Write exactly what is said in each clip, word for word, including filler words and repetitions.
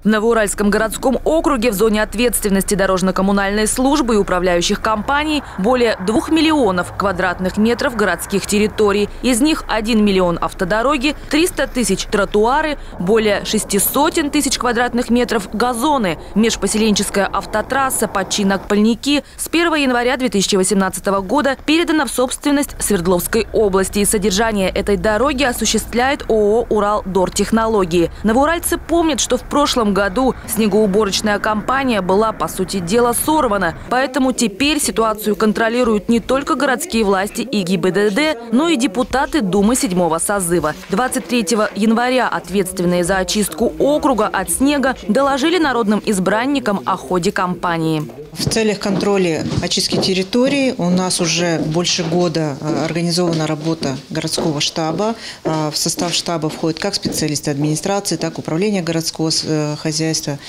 В Новоуральском городском округе в зоне ответственности дорожно-коммунальной службы и управляющих компаний более двух миллионов квадратных метров городских территорий. Из них один миллион автодороги, триста тысяч тротуары, более шести сотен тысяч квадратных метров газоны. Межпоселенческая автотрасса Подчинок-Пальники с первого января две тысячи восемнадцатого года передана в собственность Свердловской области. И содержание этой дороги осуществляет ООО «Уралдортехнологии». Новоуральцы помнят, что в прошлом году снегоуборочная кампания была, по сути дела, сорвана. Поэтому теперь ситуацию контролируют не только городские власти и ГИБДД, но и депутаты Думы седьмого созыва. двадцать третьего января ответственные за очистку округа от снега доложили народным избранникам о ходе кампании. В целях контроля очистки территории у нас уже больше года организована работа городского штаба. В состав штаба входят как специалисты администрации, так и управления городского хозяйства,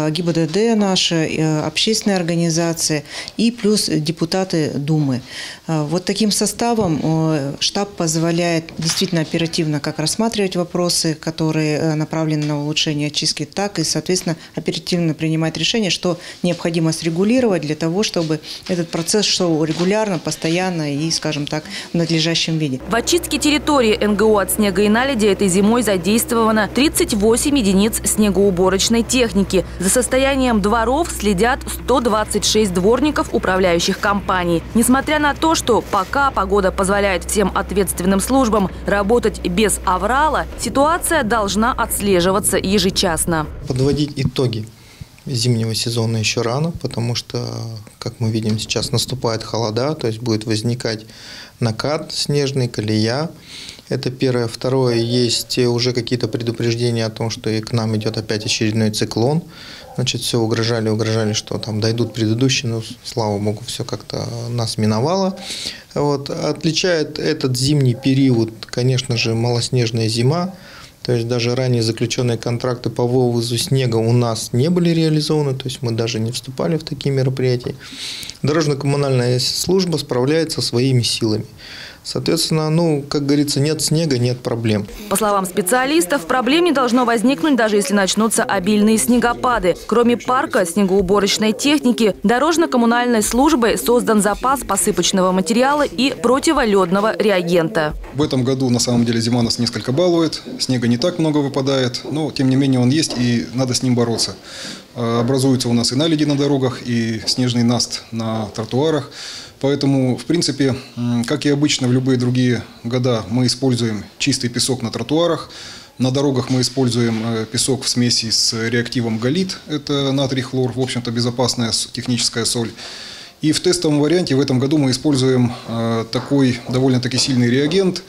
ГИБДД наши, общественные организации и плюс депутаты Думы. Вот таким составом штаб позволяет действительно оперативно как рассматривать вопросы, которые направлены на улучшение очистки, так и, соответственно, оперативно принимать решения, что необходимо срегулировать для того, чтобы этот процесс шел регулярно, постоянно и, скажем так, в надлежащем виде. В очистке территории эн гэ о от снега и наледи этой зимой задействовано тридцать восемь единиц снегоуборочной техники. За состоянием дворов следят сто двадцать шесть дворников управляющих компаний. Несмотря на то, что пока погода позволяет всем ответственным службам работать без аврала, ситуация должна отслеживаться ежечасно. Подводить итоги зимнего сезона еще рано, потому что, как мы видим, сейчас наступает холода, то есть будет возникать накат снежный, колея. Это первое. Второе, есть уже какие-то предупреждения о том, что и к нам идет опять очередной циклон. Значит, все угрожали, угрожали, что там дойдут предыдущие, но, слава богу, все как-то нас миновало. Вот. Отличает этот зимний период, конечно же, малоснежная зима. То есть даже ранее заключенные контракты по вывозу снега у нас не были реализованы, то есть мы даже не вступали в такие мероприятия. Дорожно-коммунальная служба справляется своими силами. Соответственно, ну, как говорится, нет снега, нет проблем. По словам специалистов, проблем не должно возникнуть, даже если начнутся обильные снегопады. Кроме парка снегоуборочной техники, дорожно-коммунальной службой создан запас посыпочного материала и противоледного реагента. В этом году, на самом деле, зима нас несколько балует. Снега не так много выпадает, но, тем не менее, он есть, и надо с ним бороться. Образуются у нас и наледи на дорогах, и снежный наст на тротуарах. Поэтому, в принципе, как и обычно в любые другие года, мы используем чистый песок на тротуарах. На дорогах мы используем песок в смеси с реактивом галит, это натрий хлор, в общем-то безопасная техническая соль. И в тестовом варианте в этом году мы используем такой довольно-таки сильный реагент,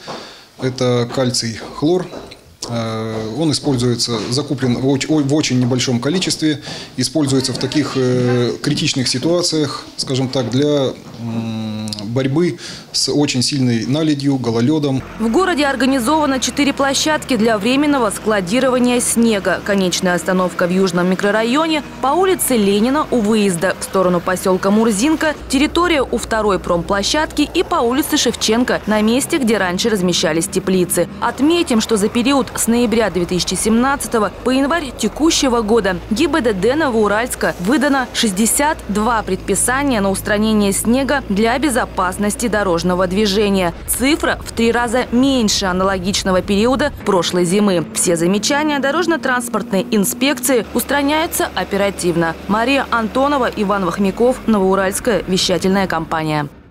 это кальций хлор. Он используется, закуплен в очень небольшом количестве, используется в таких критичных ситуациях, скажем так, для борьбы с очень сильной наледью, гололедом. В городе организовано четыре площадки для временного складирования снега. Конечная остановка в Южном микрорайоне, по улице Ленина у выезда в сторону поселка Мурзинка, территория у второй промплощадки и по улице Шевченко на месте, где раньше размещались теплицы. Отметим, что за период с ноября две тысячи семнадцатого по январь текущего года ГИБДД Новоуральска выдано шестьдесят два предписания на устранение снега для безопасности дорожного движения. Цифра в три раза меньше аналогичного периода прошлой зимы. Все замечания дорожно-транспортной инспекции устраняются оперативно. Мария Антонова, Иван Вахмяков, Новоуральская вещательная компания.